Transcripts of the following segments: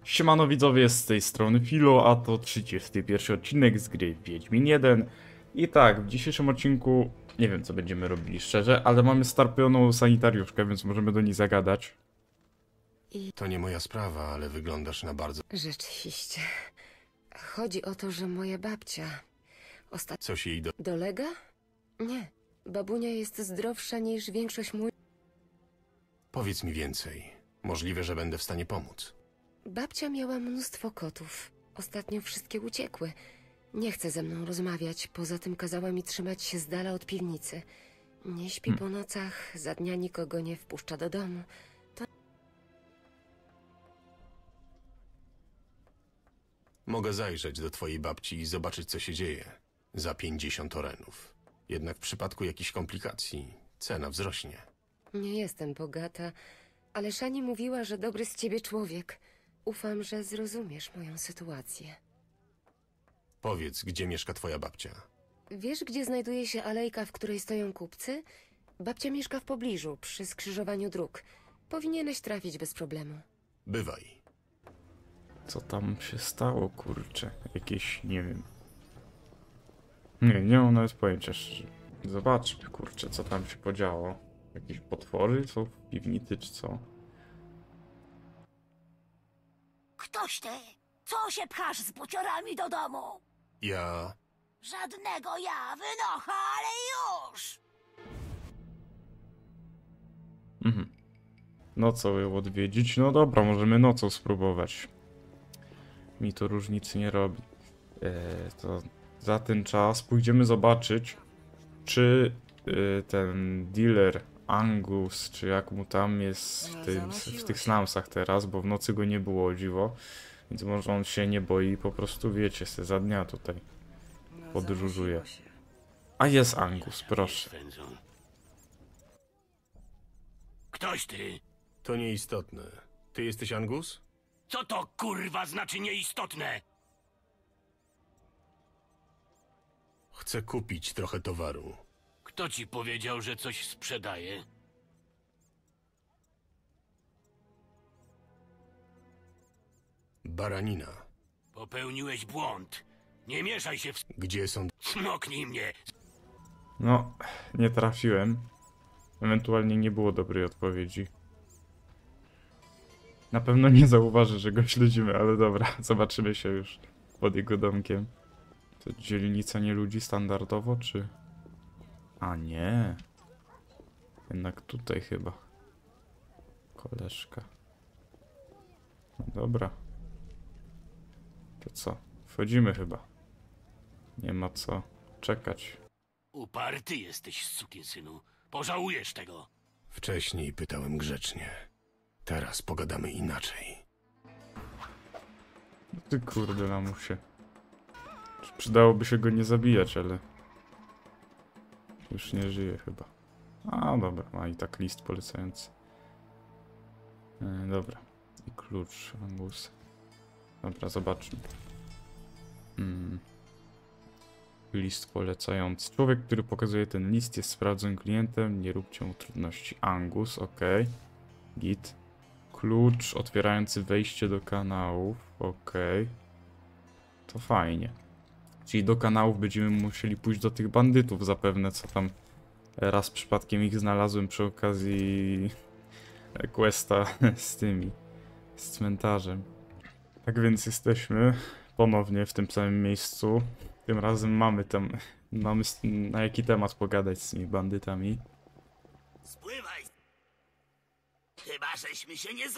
Siemano widzowie, z tej strony Filo, a to 31 odcinek z gry Wiedźmin 1. I tak, w dzisiejszym odcinku nie wiem co będziemy robili szczerze, ale mamy starpioną sanitariuszkę, więc możemy do niej zagadać. To nie moja sprawa, ale wyglądasz na bardzo... Rzeczywiście. Chodzi o to, że moja babcia ostatnio Coś jej do... dolega? Nie. Babunia jest zdrowsza niż większość mój... Powiedz mi więcej. Możliwe, że będę w stanie pomóc. Babcia miała mnóstwo kotów. Ostatnio wszystkie uciekły. Nie chce ze mną rozmawiać. Poza tym kazała mi trzymać się z dala od piwnicy. Nie śpi po nocach, za dnia nikogo nie wpuszcza do domu. Mogę zajrzeć do twojej babci i zobaczyć, co się dzieje. Za 50 orenów. Jednak w przypadku jakichś komplikacji cena wzrośnie. Nie jestem bogata, ale Szani mówiła, że dobry z ciebie człowiek. Ufam, że zrozumiesz moją sytuację. Powiedz, gdzie mieszka twoja babcia. Wiesz, gdzie znajduje się alejka, w której stoją kupcy? Babcia mieszka w pobliżu, przy skrzyżowaniu dróg. Powinieneś trafić bez problemu. Bywaj. Co tam się stało, kurczę? Jakieś, nie wiem. Nie mam nawet pojęcia. Zobaczmy, kurczę, co tam się podziało. Jakieś potwory są w piwnicy, czy co? Ktoś ty! Co się pchasz z buciorami do domu? Ja... Żadnego ja, wynocha, ale już! Nocą ją odwiedzić? No dobra, możemy nocą spróbować. Mi to różnicy nie robi. To za ten czas pójdziemy zobaczyć, czy ten dealer Angus, czy jak mu tam jest w tych slumsach teraz, bo w nocy go nie było, o dziwo. Więc może on się nie boi i po prostu, wiecie, se za dnia tutaj podróżuje. A jest Angus, proszę. Ktoś ty? To nieistotne. Ty jesteś Angus? Co to kurwa znaczy nieistotne? Chcę kupić trochę towaru. Kto ci powiedział, że coś sprzedaje? Baranina. Popełniłeś błąd. Nie mieszaj się w... Gdzie są... Smoknij mnie! No, nie trafiłem. Ewentualnie nie było dobrej odpowiedzi. Na pewno nie zauważy, że go śledzimy, ale dobra, zobaczymy się już pod jego domkiem. To dzielnica nie ludzi standardowo, czy... A nie. Jednak tutaj chyba. Koleżka. No dobra. To co? Wchodzimy chyba. Nie ma co czekać. Uparty jesteś, sukinsynu. Pożałujesz tego. Wcześniej pytałem grzecznie. Teraz pogadamy inaczej. Ty kurde lamusie. Przydałoby się go nie zabijać, ale... Już nie żyje chyba. A dobra, ma i tak list polecający. Dobra. I klucz Angusa. Dobra, zobaczmy. List polecający. Człowiek, który pokazuje ten list, jest sprawdzonym klientem. Nie róbcie mu trudności. Angus, ok. Git. Klucz otwierający wejście do kanałów. Ok. To fajnie. Czyli do kanałów będziemy musieli pójść do tych bandytów zapewne, co tam raz przypadkiem ich znalazłem przy okazji questa z cmentarzem. Tak więc jesteśmy ponownie w tym samym miejscu. Tym razem mamy na jaki temat pogadać z tymi bandytami. Spływaj! Chyba żeśmy się nie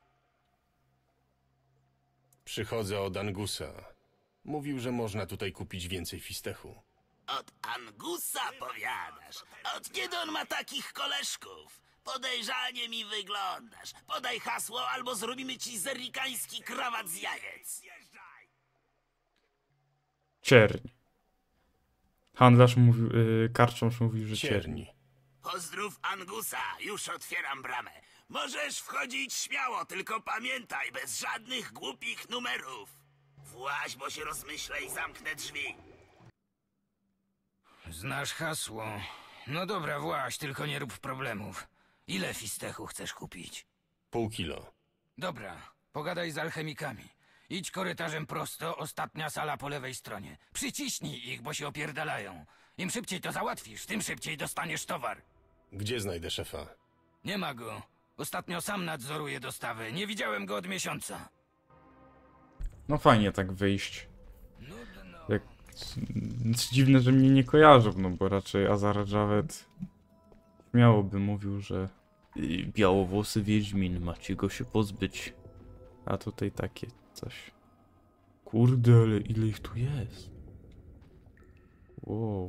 Przychodzę od Angusa. Mówił, że można tutaj kupić więcej fistechu. Od Angusa powiadasz? Od kiedy on ma takich koleżków? Podejrzanie mi wyglądasz. Podaj hasło, albo zrobimy ci zerikański krawat z jajec. Cierń. Handlarz mówił, karczmarz mówił, że cierń. Cierni. Pozdrów Angusa, już otwieram bramę. Możesz wchodzić śmiało, tylko pamiętaj, bez żadnych głupich numerów. Właź, bo się rozmyślę i zamknę drzwi. Znasz hasło. No dobra, właź, tylko nie rób problemów. Ile fistechu chcesz kupić? Pół kilo. Dobra, Pogadaj z alchemikami. Idź korytarzem prosto, ostatnia sala po lewej stronie. Przyciśnij ich, bo się opierdalają. Im szybciej to załatwisz, tym szybciej dostaniesz towar. Gdzie znajdę szefa? Nie ma go. Ostatnio sam nadzoruję dostawy. Nie widziałem go od miesiąca. No fajnie tak wyjść. Jak... Nic dziwne, że mnie nie kojarzą, no bo raczej Azar Javed śmiałoby mówił, że białowłosy wiedźmin, macie go się pozbyć. A tutaj takie coś. Kurde, ale ile ich tu jest? Wow.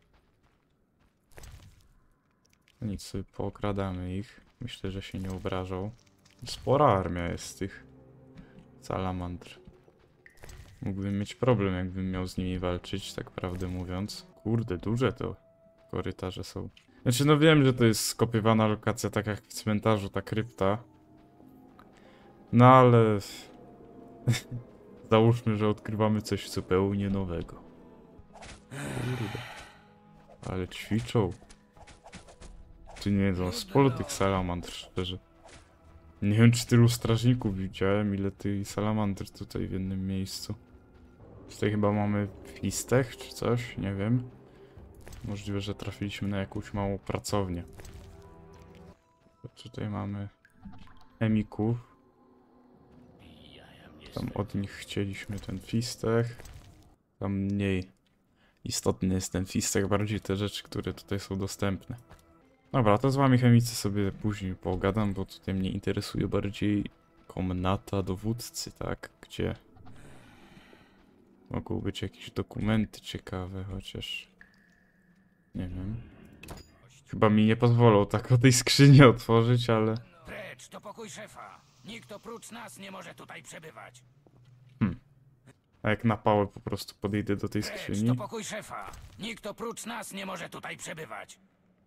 Nic, sobie pookradamy ich. Myślę, że się nie obrażą. Spora armia jest tych salamandr. Mógłbym mieć problem, jakbym miał z nimi walczyć, tak prawdę mówiąc. Kurde, duże to korytarze są. Znaczy, no wiem, że to jest skopiowana lokacja, tak jak w cmentarzu, ta krypta. No ale... Załóżmy, że odkrywamy coś zupełnie nowego. Kurde. Ale ćwiczą. Czy nie jedzą sporo tych salamandr, szczerze. Nie wiem, czy tylu strażników widziałem, ile tych salamandr tutaj w jednym miejscu. Tutaj chyba mamy fistech, czy coś, nie wiem. Możliwe, że trafiliśmy na jakąś małą pracownię. Tutaj mamy chemików. Tam od nich chcieliśmy ten fistech. Tam mniej istotny jest ten fistech, bardziej te rzeczy, które tutaj są dostępne. Dobra, to z wami chemicy sobie później pogadam, bo tutaj mnie interesuje bardziej komnata dowódcy, tak? Gdzie mogą być jakieś dokumenty ciekawe, chociaż nie wiem. Chyba mi nie pozwolą tak o tej skrzyni otworzyć, ale... Precz, to pokój szefa. Nikt oprócz nas nie może tutaj przebywać. A jak na pałę po prostu podejdę do tej Precz, skrzyni? to pokój szefa. Nikt oprócz nas nie może tutaj przebywać.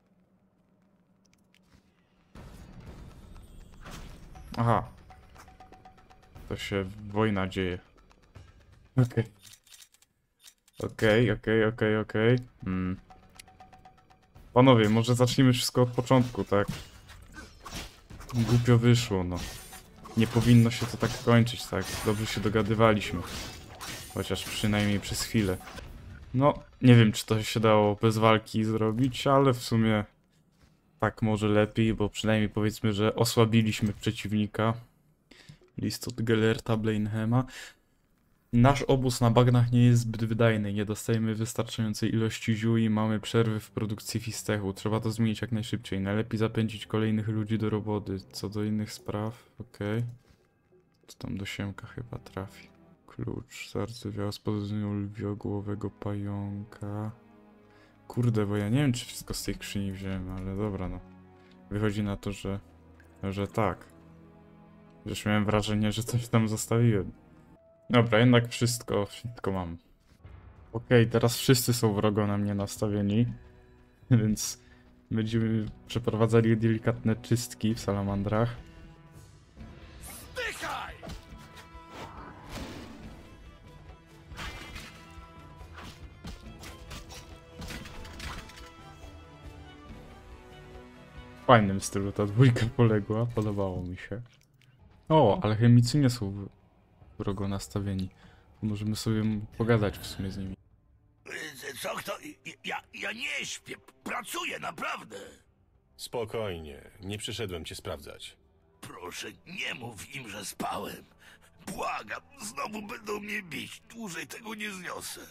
Aha. To się wojna dzieje. Okej. Okej. Panowie, może zacznijmy wszystko od początku, tak? Głupio wyszło, no. Nie powinno się to tak kończyć, tak? Dobrze się dogadywaliśmy. Chociaż przynajmniej przez chwilę. No, nie wiem, czy to się dało bez walki zrobić, ale w sumie tak może lepiej, bo przynajmniej powiedzmy, że osłabiliśmy przeciwnika. List od Gellerta Blainhema. Nasz obóz na bagnach nie jest zbyt wydajny, nie dostajemy wystarczającej ilości ziół i mamy przerwy w produkcji fistechu. Trzeba to zmienić jak najszybciej. Najlepiej zapędzić kolejnych ludzi do roboty. Co do innych spraw, okej. Co tam do Siemka chyba trafi. Klucz, zardzewiała z pozycją lwiogłowego pająka. Kurde, bo ja nie wiem, czy wszystko z tej skrzyni wziąłem, ale dobra, no. Wychodzi na to, że tak. Już miałem wrażenie, że coś tam zostawiłem. Dobra, jednak wszystko mam. Okej, teraz wszyscy są wrogo na mnie nastawieni, więc będziemy przeprowadzali delikatne czystki w salamandrach. Zdychaj! W fajnym stylu ta dwójka poległa, podobało mi się. O, ale chemicy nie są wrogo nastawieni. Możemy sobie pogadać w sumie z nimi. Co kto? Ja nie śpię, pracuję, naprawdę. Spokojnie, nie przyszedłem cię sprawdzać. Proszę, nie mów im, że spałem. Błagam, znowu będą mnie bić. Dłużej tego nie zniosę.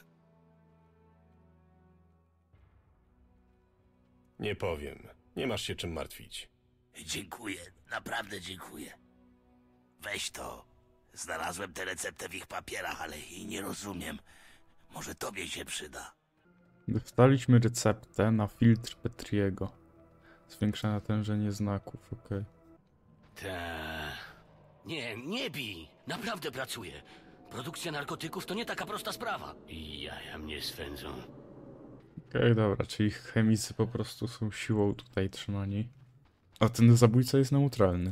Nie powiem. Nie masz się czym martwić. Dziękuję, naprawdę dziękuję. Weź to. Znalazłem tę receptę w ich papierach, ale jej nie rozumiem. Może tobie się przyda. Dostaliśmy receptę na filtr Petriego. Zwiększa natężenie znaków, okej. Ta. Nie bij. Naprawdę pracuję. Produkcja narkotyków to nie taka prosta sprawa. I jaja mnie swędzą. Okej, dobra, czyli chemicy po prostu są siłą tutaj trzymani. A ten zabójca jest neutralny.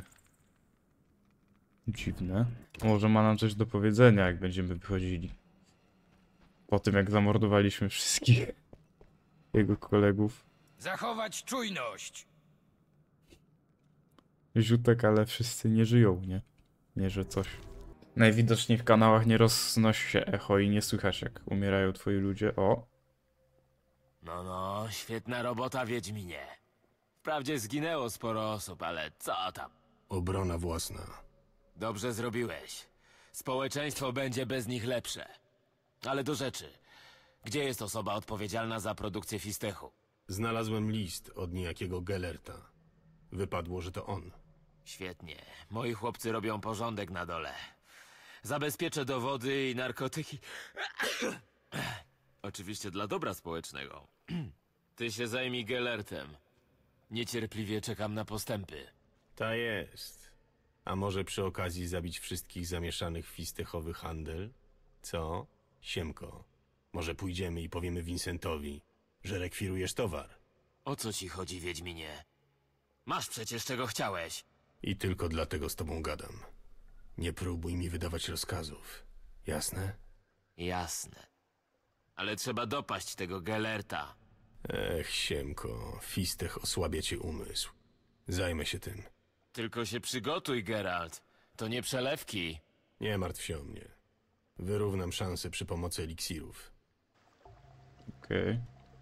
Dziwne. Może ma nam coś do powiedzenia, jak będziemy wychodzili. Po tym, jak zamordowaliśmy wszystkich jego kolegów. Zachować czujność! Ziutek, ale wszyscy nie żyją, nie? Nie, że coś. Najwidoczniej w kanałach nie roznosi się echo i nie słychać, jak umierają twoi ludzie. O! No, świetna robota, Wiedźminie. Wprawdzie zginęło sporo osób, ale co tam? Obrona własna. Dobrze zrobiłeś. Społeczeństwo będzie bez nich lepsze. Ale do rzeczy. Gdzie jest osoba odpowiedzialna za produkcję fistechu? Znalazłem list od niejakiego Gellerta. Wypadło, że to on. Świetnie. Moi chłopcy robią porządek na dole. Zabezpieczę dowody i narkotyki. Oczywiście dla dobra społecznego. Ty się zajmij Gellertem. Niecierpliwie czekam na postępy. Ta jest. A może przy okazji zabić wszystkich zamieszanych w fistechowy handel? Co? Siemko. Może pójdziemy i powiemy Vincentowi, że rekwirujesz towar. O co ci chodzi, Wiedźminie? Masz przecież czego chciałeś. I tylko dlatego z tobą gadam. Nie próbuj mi wydawać rozkazów. Jasne? Jasne. Ale trzeba dopaść tego Gellerta. Ech, Siemko, fistech osłabia ci umysł. Zajmę się tym. Tylko się przygotuj, Geralt. To nie przelewki. Nie martw się o mnie. Wyrównam szanse przy pomocy eliksirów. Okej.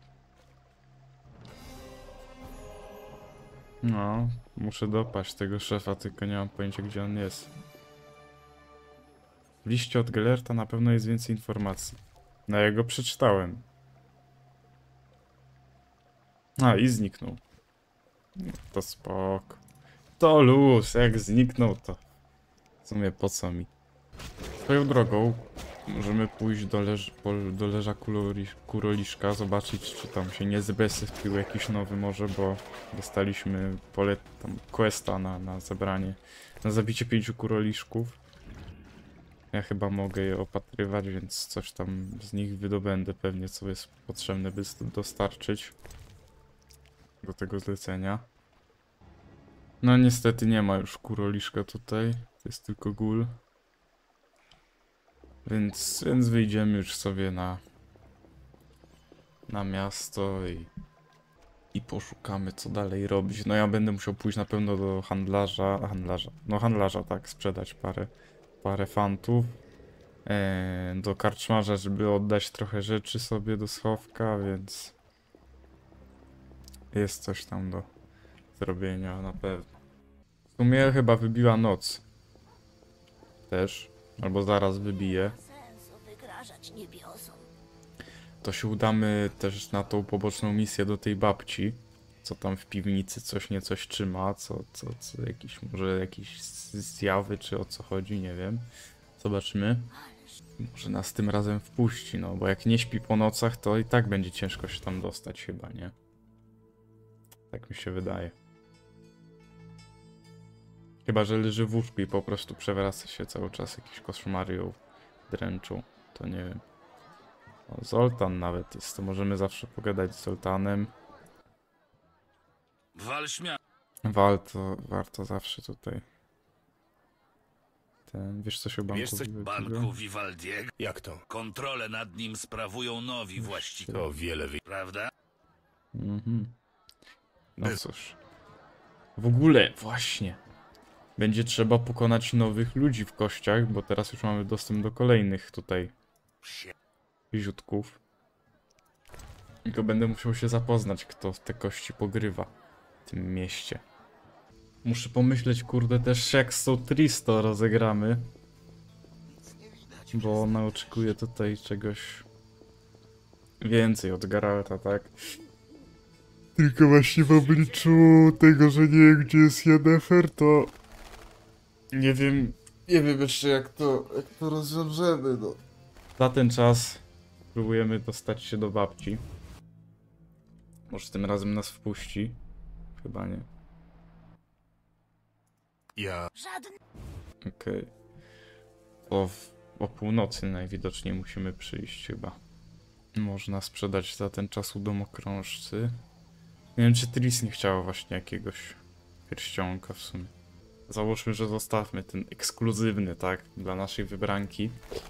No, muszę dopaść tego szefa, tylko nie mam pojęcia, gdzie on jest. W liście od Gellerta na pewno jest więcej informacji. No, ja go przeczytałem. A, i zniknął. No, to spoko. To luz, jak zniknął, to w sumie po co mi. Swoją drogą możemy pójść do leża kuroliszka, zobaczyć, czy tam się nie zbesypił jakiś nowy może, bo dostaliśmy tam questa na zebranie, na zabicie 5 kuroliszków. Ja chyba mogę je opatrywać, więc coś tam z nich wydobędę pewnie, co jest potrzebne, by dostarczyć do tego zlecenia. No niestety nie ma już kuroliszka tutaj, to jest tylko gól. Więc wyjdziemy już sobie na miasto i poszukamy, co dalej robić. No ja będę musiał pójść na pewno do handlarza, tak, sprzedać parę fantów. Do karczmarza, żeby oddać trochę rzeczy sobie do schowka, więc jest coś tam do zrobienia na pewno. W sumie chyba wybiła noc. Też. Albo zaraz wybije. Sensu wygrażać niebiosom. To się udamy też na tą poboczną misję do tej babci, co tam w piwnicy coś trzyma, co może jakieś zjawy, czy o co chodzi, nie wiem. Zobaczymy. Może nas tym razem wpuści, no, bo jak nie śpi po nocach, to i tak będzie ciężko się tam dostać chyba, nie? Tak mi się wydaje. Chyba że leży w łóżku i po prostu przewraca się cały czas, jakiś koszmary ją dręczą, to nie wiem. O, Zoltan nawet jest, to możemy zawsze pogadać z Zoltanem. Warto zawsze tutaj. Wiesz coś o banku? Wiesz coś Banku Vivaldiego? Jak to? Kontrolę nad nim sprawują nowi właściciele, To wiele prawda? Mhm. No cóż. W ogóle, właśnie. Będzie trzeba pokonać nowych ludzi w kościach, bo teraz już mamy dostęp do kolejnych tutaj ziutków. I to będę musiał się zapoznać, kto w te kości pogrywa w tym mieście. Muszę pomyśleć, kurde, też jak z tą Tristo rozegramy. Bo ona oczekuje tutaj czegoś więcej od Geralta, tak? Tylko właśnie w obliczu tego, że nie wiem, gdzie jest Yennefer, to nie wiem jeszcze jak to rozwiążemy, no. Za ten czas próbujemy dostać się do babci. Może tym razem nas wpuści? Chyba nie. Żaden... Okej. O północy najwidoczniej musimy przyjść chyba. Można sprzedać za ten czas u domokrążcy. Nie wiem, czy Tris nie chciała właśnie jakiegoś pierścionka w sumie. Załóżmy, że zostawmy ten ekskluzywny, tak? Dla naszej wybranki.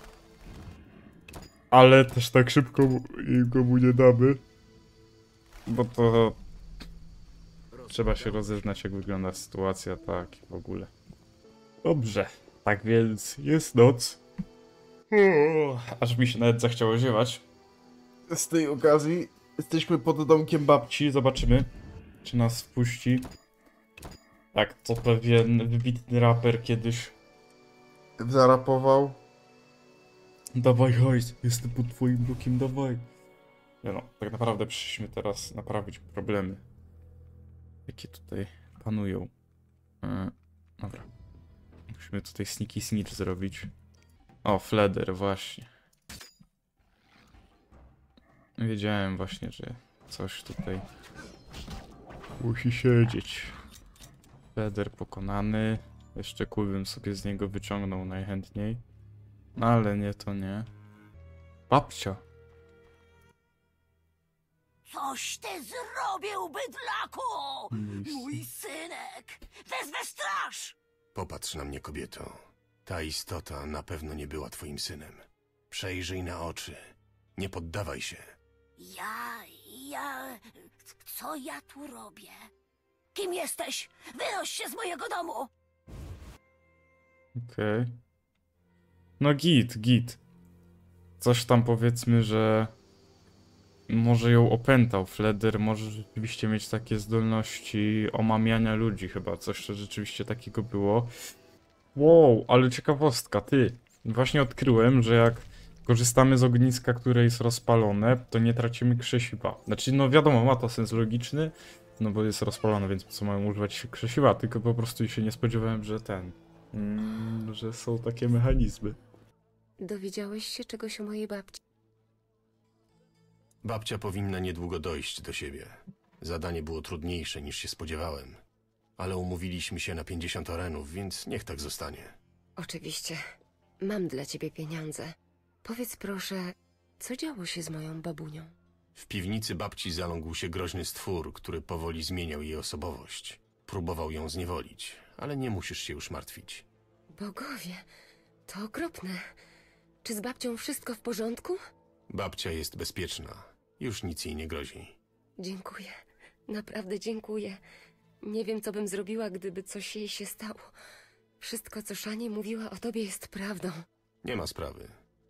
Ale też tak szybko mu nie damy. Bo to... Trzeba się rozeznać, jak wygląda sytuacja, tak, i w ogóle. Dobrze. Tak więc jest noc. Aż mi się nawet zachciało ziewać. Z tej okazji jesteśmy pod domkiem babci. Zobaczymy, czy nas wpuści. Tak, to pewien wybitny raper kiedyś zarapował. Dawaj hajs, jestem pod twoim blokiem, dawaj. Nie no, tak naprawdę przyszliśmy teraz naprawić problemy, jakie tutaj panują. Dobra. Musimy tutaj sneaky snitch zrobić. O, Fleder, właśnie. Wiedziałem właśnie, że coś tutaj musi siedzieć. Fleder pokonany. Jeszcze kul bym sobie z niego wyciągnął najchętniej. No ale nie, to nie. Babcia. Coś ty zrobił, bydlaku! Mój synek! Wezmę straż! Popatrz na mnie, kobieto. Ta istota na pewno nie była twoim synem. Przejrzyj na oczy. Nie poddawaj się. Co ja tu robię? Kim jesteś? Wynoś się z mojego domu! Okej. No git. Coś tam powiedzmy, że może ją opętał. Fleder może rzeczywiście mieć takie zdolności omamiania ludzi chyba. Coś rzeczywiście takiego było. Wow, ale ciekawostka, ty. Właśnie odkryłem, że jak korzystamy z ogniska, które jest rozpalone, to nie tracimy krzesiwa. Znaczy, no wiadomo, ma to sens logiczny, no bo jest rozpalone, więc po co mają używać krzesiwa, tylko po prostu się nie spodziewałem, że że są takie mechanizmy. Dowiedziałeś się czegoś o mojej babci? Babcia powinna niedługo dojść do siebie. Zadanie było trudniejsze niż się spodziewałem. Ale umówiliśmy się na 50 orenów, więc niech tak zostanie. Oczywiście. Mam dla ciebie pieniądze. Powiedz proszę, co działo się z moją babunią? W piwnicy babci zaląkł się groźny stwór, który powoli zmieniał jej osobowość. Próbował ją zniewolić, ale nie musisz się już martwić. Bogowie, to okropne. Czy z babcią wszystko w porządku? Babcia jest bezpieczna. Już nic jej nie grozi. Dziękuję. Naprawdę dziękuję. Nie wiem, co bym zrobiła, gdyby coś jej się stało. Wszystko, co Szani mówiła o tobie, jest prawdą. Nie ma sprawy.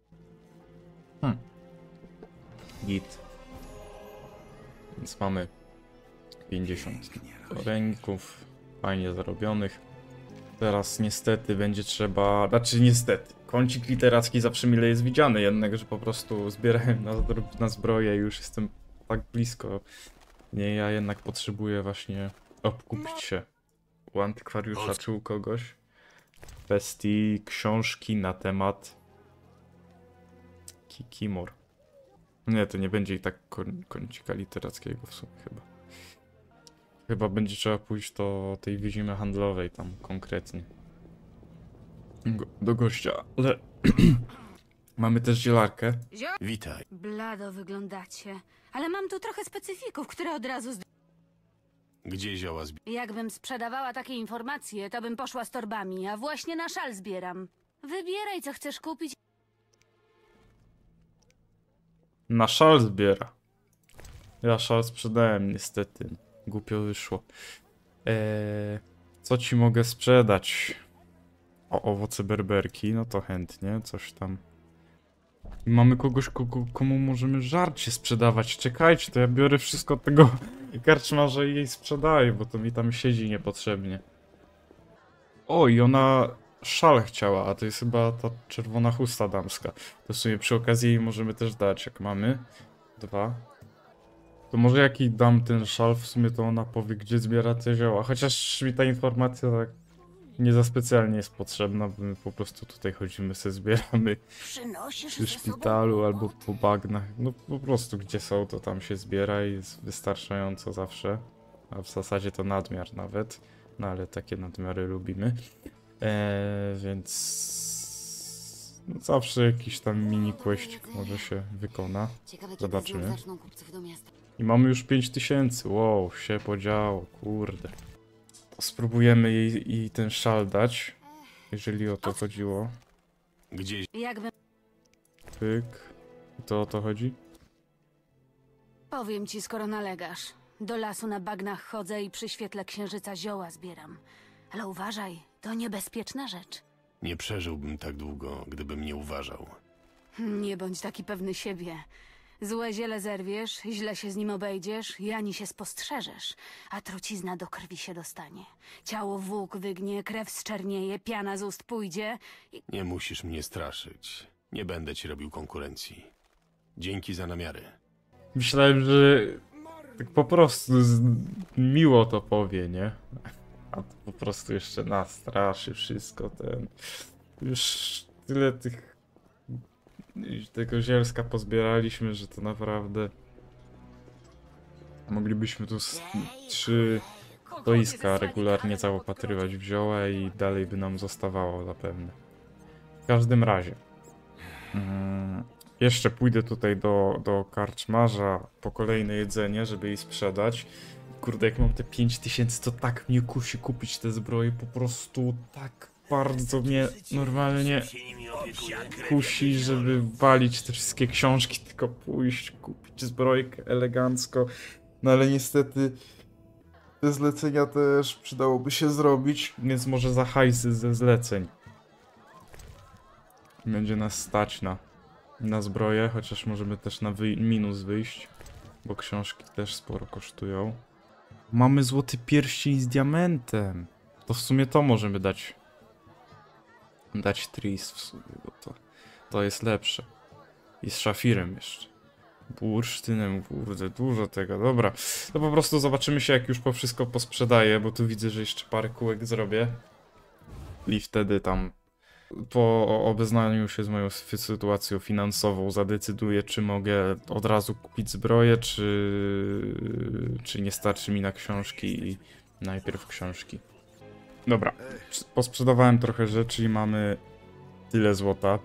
Git. Więc mamy 50 ręków fajnie zarobionych. Teraz niestety będzie trzeba... Znaczy niestety. Kącik literacki zawsze mile jest widziany, jednak, że po prostu zbierałem na zbroję i już jestem tak blisko. Nie, ja jednak potrzebuję właśnie obkupić się u antykwariusza czy u kogoś. W kwestii książki na temat Kikimor. Nie, to nie będzie i tak kącika literackiego w sumie chyba. Chyba będzie trzeba pójść do tej wyzimy handlowej tam konkretnie. Do gościa, ale mamy też zielarkę. Witaj. Blado wyglądacie, ale mam tu trochę specyfików, które od razu Gdzie zioła Jakbym sprzedawała takie informacje, to bym poszła z torbami, a właśnie na szal zbieram. Wybieraj, co chcesz kupić. Na szal zbiera. Ja szal sprzedałem niestety. Głupio wyszło. Co ci mogę sprzedać? O, owoce berberki, no to chętnie, coś tam. I mamy kogoś, komu możemy żarcie sprzedawać. Czekajcie, to ja biorę wszystko od tego karczmarza i jej sprzedaję, bo to mi tam siedzi niepotrzebnie. O, i ona szal chciała, a to jest chyba ta czerwona chusta damska. To w sumie przy okazji jej możemy też dać, jak mamy. 2. To może jak jej dam ten szal, w sumie to ona powie, gdzie zbiera te zioła. Chociaż mi ta informacja tak nie za specjalnie jest potrzebna, bo my po prostu tutaj chodzimy, se zbieramy przy szpitalu albo po bagnach. No po prostu gdzie są, to tam się zbiera i jest wystarczająco zawsze. A w zasadzie to nadmiar nawet. No ale takie nadmiary lubimy. Więc no, zawsze jakiś tam mini questik może się wykona. Zobaczymy. I mamy już 5000. Wow, się podziało, kurde. To spróbujemy jej ten szal dać, jeżeli o to chodziło. Gdzie... Jakbym... Pyk. I to o to chodzi? Powiem ci, skoro nalegasz. Do lasu na bagnach chodzę i przy świetle księżyca zioła zbieram. Ale uważaj, to niebezpieczna rzecz. Nie przeżyłbym tak długo, gdybym nie uważał. Nie bądź taki pewny siebie. Złe ziele zerwiesz, źle się z nim obejdziesz i ani się spostrzeżesz, a trucizna do krwi się dostanie. Ciało włók wygnie, krew zczernieje, piana z ust pójdzie i... Nie musisz mnie straszyć. Nie będę ci robił konkurencji. Dzięki za namiary. Myślałem, że tak po prostu miło to powie, nie? A to po prostu jeszcze nastraszy wszystko ten... Już tyle tego zielska pozbieraliśmy, że to naprawdę... Moglibyśmy tu 3 stoiska regularnie zaopatrywać w zioła i dalej by nam zostawało zapewne. W każdym razie. Jeszcze pójdę tutaj do karczmarza po kolejne jedzenie, żeby jej sprzedać. Kurde, jak mam te 5000, to tak mnie kusi kupić te zbroje, po prostu tak bardzo mnie normalnie kusi, żeby walić te wszystkie książki, tylko pójść, kupić zbrojkę elegancko. No ale niestety te zlecenia też przydałoby się zrobić, więc może za hajsy ze zleceń będzie nas stać na zbroję, chociaż możemy też na minus wyjść, bo książki też sporo kosztują. Mamy złoty pierścień z diamentem. To w sumie to możemy dać Tris w sumie, bo to jest lepsze. I z szafirem jeszcze. Bursztynem, kurde, dużo tego. Dobra, to po prostu zobaczymy się, jak już po wszystko posprzedaję, bo tu widzę, że jeszcze parę kółek zrobię. I wtedy tam po obeznaniu się z moją sytuacją finansową zadecyduję, czy mogę od razu kupić zbroję, czy nie starczy mi na książki i najpierw książki. Dobra, posprzedawałem trochę rzeczy i mamy tyle złota,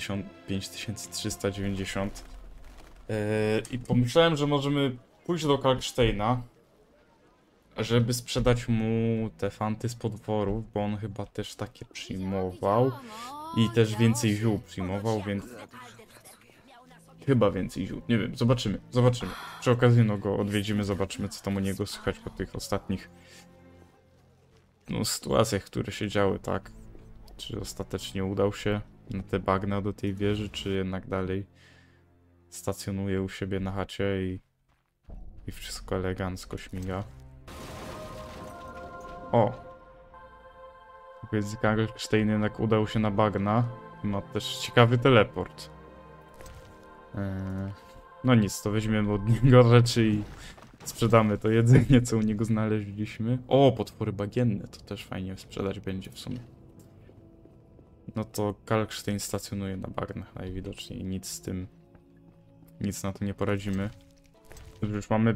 5390. I pomyślałem, że możemy pójść do Kalksteina, żeby sprzedać mu te fanty z podworów, bo on chyba też takie przyjmował i też więcej ziół przyjmował, więc chyba więcej ziół, nie wiem, zobaczymy. Przy okazji no go odwiedzimy, zobaczymy, co tam u niego słychać po tych ostatnich sytuacjach, które się działy, tak? Czy ostatecznie udał się na te bagna do tej wieży, czy jednak dalej stacjonuje u siebie na chacie i wszystko elegancko śmiga. O! Więc Kalkstein jednak udał się na bagna. Ma też ciekawy teleport. No nic, to weźmiemy od niego rzeczy i sprzedamy to jedzenie, co u niego znaleźliśmy. O, potwory bagienne, to też fajnie sprzedać będzie w sumie. No to Kalkstein stacjonuje na bagnach najwidoczniej. Nic na to nie poradzimy. Już mamy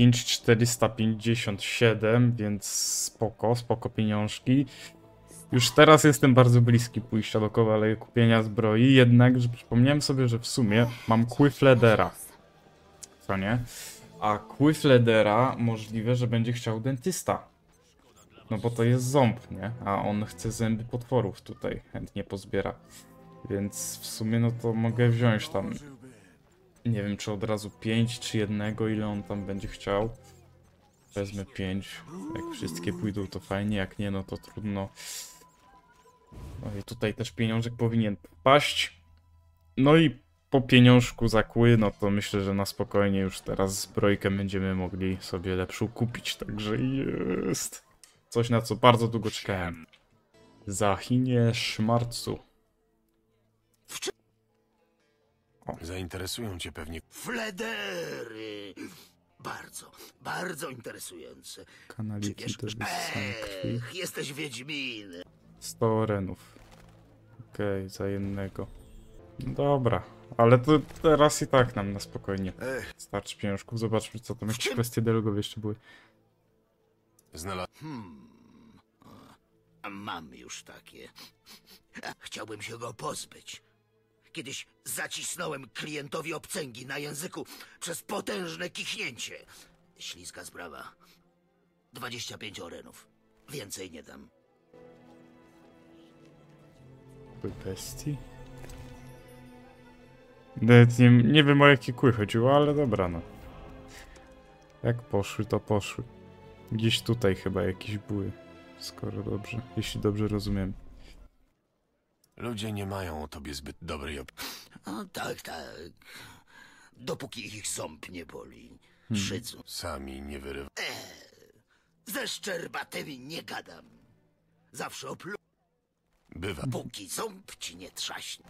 5457, więc spoko pieniążki. Już teraz jestem bardzo bliski pójścia do Kowala i kupienia zbroi, jednakże przypomniałem sobie, że w sumie mam Quiffledera. Co nie? A Quiffledera możliwe, że będzie chciał dentysta. No bo to jest ząb, nie? A on chce zęby potworów tutaj, chętnie pozbiera. Więc w sumie no to mogę wziąć tam... Nie wiem, czy od razu 5, czy jednego, ile on tam będzie chciał. Wezmę 5. Jak wszystkie pójdą, to fajnie, jak nie, no to trudno. No i tutaj też pieniążek powinien paść. No i po pieniążku za kły, no to myślę, że na spokojnie już teraz zbrojkę będziemy mogli sobie lepszą kupić. Także jest. Coś, na co bardzo długo czekałem. Zachinie szmarcu. Zainteresują cię pewnie. Fledery! Bardzo interesujące. Kanaliki Czy do wiesz, wyssania krwi. jesteś Wiedźminem. 100 orenów. Okej, za jednego. Dobra, ale to teraz i tak nam na spokojnie starczy pieniążków. Zobaczmy, co tam, jakieś kwestie dialogowe jeszcze były. Mam już takie. Chciałbym się go pozbyć. Kiedyś zacisnąłem klientowi obcęgi na języku przez potężne kichnięcie. Śliska sprawa. 25 orenów. Więcej nie dam. Bestii? Nawet nie wiem, o jakie kły chodziło, ale dobra, no. Jak poszły, to poszły. Gdzieś tutaj chyba jakieś były, skoro dobrze, jeśli dobrze rozumiem. Ludzie nie mają o tobie zbyt dobrej opinii. O, tak, tak. Dopóki ich ząb nie boli. Szydzą. Sami nie wyrywają. Ze szczerbatymi nie gadam. Zawsze oplu... Bywa. Póki ząb ci nie trzaśnie.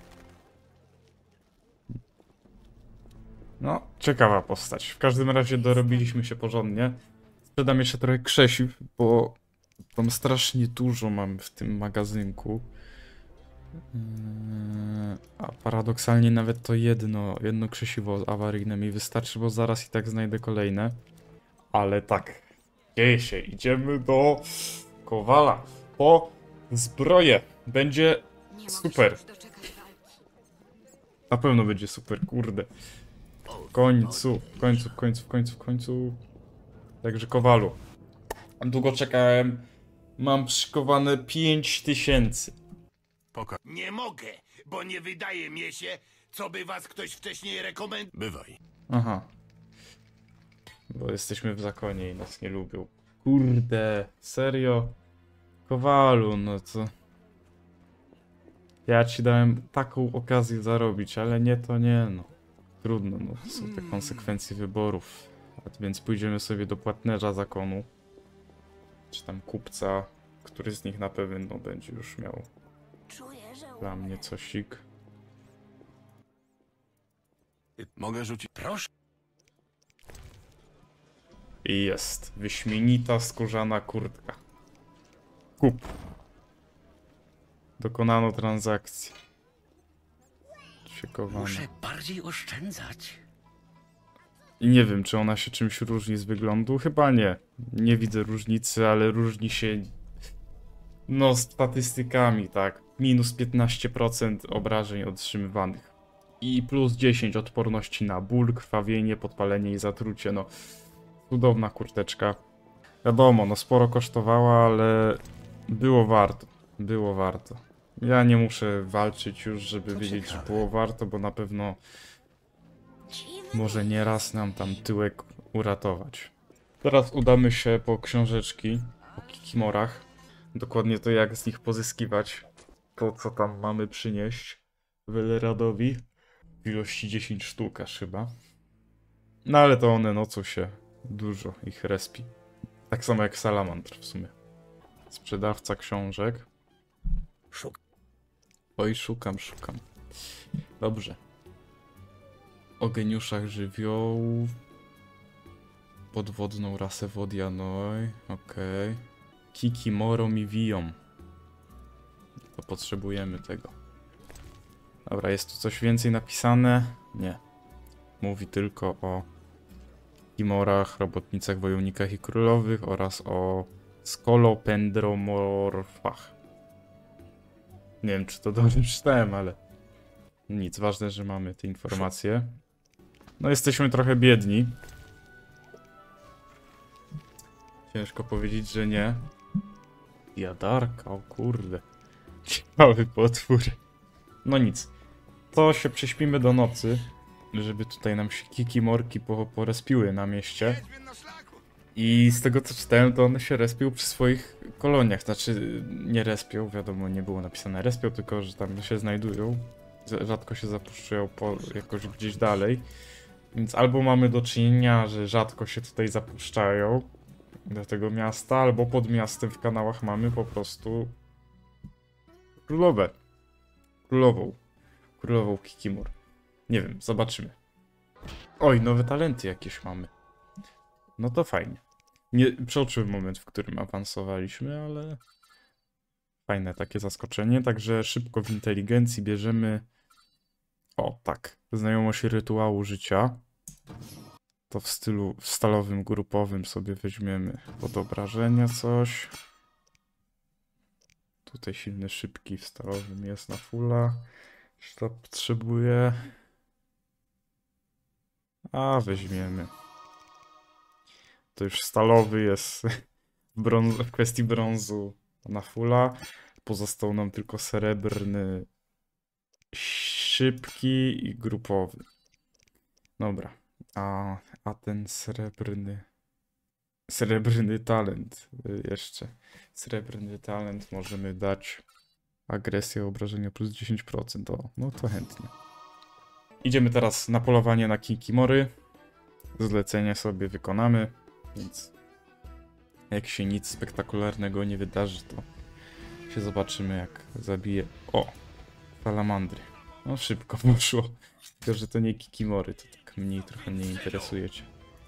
No, ciekawa postać. W każdym razie dorobiliśmy się porządnie. Sprzedam jeszcze trochę krzesiw, bo tam strasznie dużo mam w tym magazynku. A paradoksalnie nawet to jedno krzesiwo awaryjne mi wystarczy, bo zaraz i tak znajdę kolejne. Ale tak, dzieje się. Idziemy do Kowala po zbroję. Będzie super. Na pewno będzie super, kurde. W końcu. Także Kowalu. Długo czekałem. Mam szykowane 5000. Nie mogę, bo nie wydaje mi się, co by was ktoś wcześniej rekomendował. Bywaj. Aha. Bo jesteśmy w zakonie i nas nie lubią. Kurde, serio? Kowalu, no to... Ja ci dałem taką okazję zarobić, ale nie to nie, no. Trudno, no to są te konsekwencje wyborów. A więc pójdziemy sobie do płatnerza zakonu. Czy tam kupca, który z nich na pewno będzie już miał Czuję, że dla mnie cosik. Mogę rzucić? Proszę. I jest. Wyśmienita skórzana kurtka. Kup. Dokonano transakcji. Szykowana. Muszę bardziej oszczędzać. I nie wiem, czy ona się czymś różni z wyglądu. Chyba nie. Nie widzę różnicy, ale różni się... No, statystykami, tak. Minus 15% obrażeń otrzymywanych. I plus 10 odporności na ból, krwawienie, podpalenie i zatrucie. No, cudowna kurteczka. Wiadomo, no sporo kosztowała, ale było warto. Było warto. Ja nie muszę walczyć już, żeby wiedzieć, że było warto, bo na pewno może nieraz nam tam tyłek uratować. Teraz udamy się po książeczki, po kikimorach. Dokładnie to, jak z nich pozyskiwać to, co tam mamy przynieść Weleradowi. W ilości 10 sztuk aż chyba. No ale to one nocą się dużo ich respi. Tak samo jak salamandr w sumie. Sprzedawca książek. Oj, szukam. Dobrze. O geniuszach żywiołów. Podwodną rasę Wodianoi. Okej. Kikimoro mi wiją. To potrzebujemy tego. Dobra, jest tu coś więcej napisane? Nie. Mówi tylko o Kikimorach, robotnicach, wojownikach i królowych oraz o skolopendromorfach. Nie wiem, czy to dobrze czytałem, ale nic. Ważne, że mamy te informacje. No, jesteśmy trochę biedni. Ciężko powiedzieć, że nie. Jadarka, o kurde. Ciekawy potwór. No nic. To się prześpimy do nocy, żeby tutaj nam się kikimorki porespiły na mieście. I z tego co czytałem, to one się respią przy swoich koloniach. Znaczy, nie respią, wiadomo, nie było napisane respią, tylko że tam się znajdują. Rzadko się zapuszczają jakoś gdzieś dalej. Więc albo mamy do czynienia, że rzadko się tutaj zapuszczają do tego miasta, albo pod miastem w kanałach mamy po prostu królową Kikimor. Nie wiem, zobaczymy. Oj, nowe talenty jakieś mamy. No to fajnie. Nie przeoczyłem moment, w którym awansowaliśmy, ale fajne takie zaskoczenie. Także szybko w inteligencji bierzemy... O, tak. Znajomość rytuału życia. To w stylu stalowym, grupowym sobie weźmiemy pod obrażenia coś. Tutaj silny, szybki w stalowym jest na fulla. Sztab potrzebuje. A weźmiemy. To już stalowy jest w kwestii brązu na fulla. Pozostał nam tylko srebrny, szybki i grupowy. Dobra. A ten srebrny talent jeszcze. Srebrny talent możemy dać Agresja, obrażenia plus 10%. O, no to chętnie. Idziemy teraz na polowanie na Kikimory. Zlecenie sobie wykonamy, więc jak się nic spektakularnego nie wydarzy, to się zobaczymy, jak zabije. O! Salamandry. No szybko poszło. Tylko, że to nie Kikimory, to tak trochę mnie interesujecie.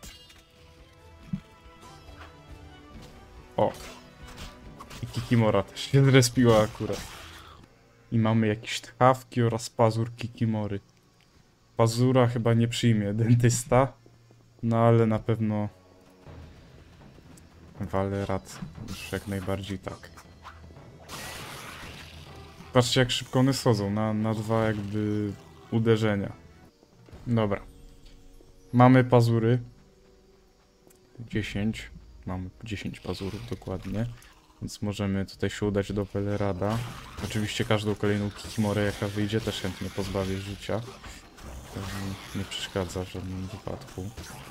O! I Kikimora też się zrespiła akurat. I mamy jakieś tchawki oraz pazur Kikimory. Pazura chyba nie przyjmie dentysta, no ale na pewno Valerat już jak najbardziej tak. Patrzcie, jak szybko one schodzą na dwa jakby uderzenia. Dobra. Mamy pazury. 10. Mamy 10 pazurów dokładnie. Więc możemy tutaj się udać do Velerada. Oczywiście każdą kolejną Kikimorę, jaka wyjdzie, też chętnie pozbawię życia. To nie przeszkadza w żadnym wypadku.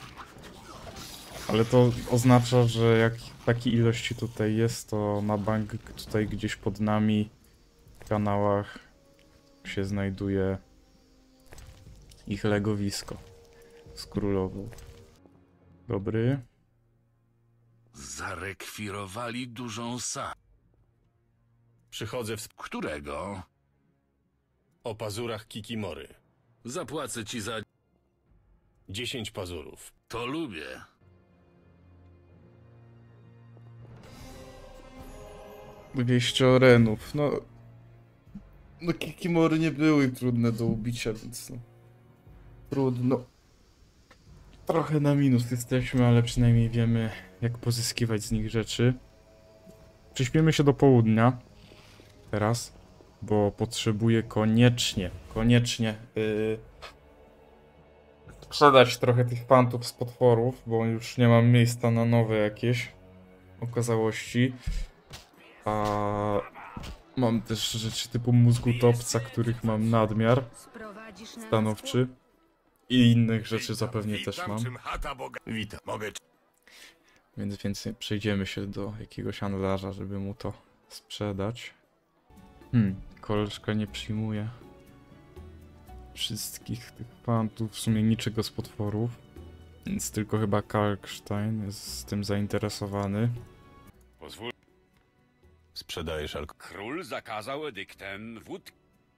Ale to oznacza, że jak takiej ilości tutaj jest, to na bank tutaj gdzieś pod nami w kanałach się znajduje ich legowisko z królową. Dobry. Zarekwirowali dużą salę. Przychodzę w... Którego? o pazurach Kikimory. Zapłacę ci za... 10 pazurów. To lubię. Dwieście orenów. No Kikimory nie były trudne do ubicia, więc no. Trudno. Trochę na minus jesteśmy, ale przynajmniej wiemy, jak pozyskiwać z nich rzeczy. Prześpimy się do południa. Teraz. Bo potrzebuję koniecznie sprzedać trochę tych pantów z potworów, bo już nie mam miejsca na nowe jakieś okazałości. A mam też rzeczy typu mózgutopca, których mam nadmiar stanowczy. I innych rzeczy zapewne też mam. Witam. Mogę... Więc przejdziemy się do jakiegoś handlarza, żeby mu to sprzedać. Koleżka nie przyjmuje wszystkich tych pantów, w sumie niczego z potworów. Więc tylko chyba Kalkstein jest z tym zainteresowany. Pozwól. Sprzedajesz alkohol. Król zakazał edyktem wódki.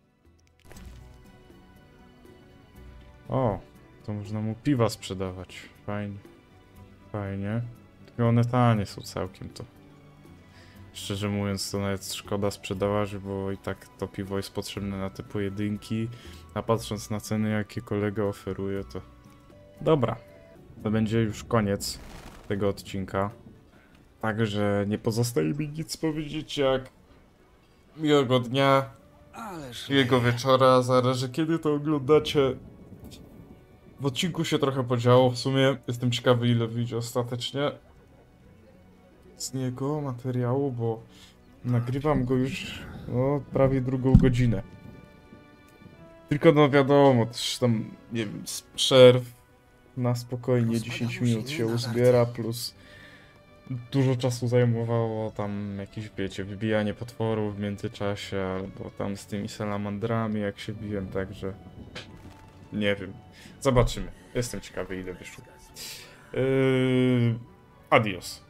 O, to można mu piwa sprzedawać. Fajnie. Fajnie. Tylko one tanie są całkiem to. Szczerze mówiąc, to nawet szkoda sprzedawać, bo i tak to piwo jest potrzebne na te pojedynki. A patrząc na ceny, jakie kolega oferuje, to... Dobra. To będzie już koniec tego odcinka. Także nie pozostaje mi nic powiedzieć jak... miłego dnia, miłego wieczora, zależy kiedy to oglądacie. W odcinku się trochę podziało, w sumie jestem ciekawy, ile wyjdzie ostatecznie z niego materiału, bo nagrywam go już no, prawie drugą godzinę. Tylko no wiadomo, też tam, nie wiem, z przerw na spokojnie 10 minut się uzbiera, plus dużo czasu zajmowało tam jakieś, wiecie, wybijanie potworów w międzyczasie, albo tam z tymi salamandrami jak się biłem, także nie wiem. Zobaczymy. Jestem ciekawy, ile wyszło. Adios.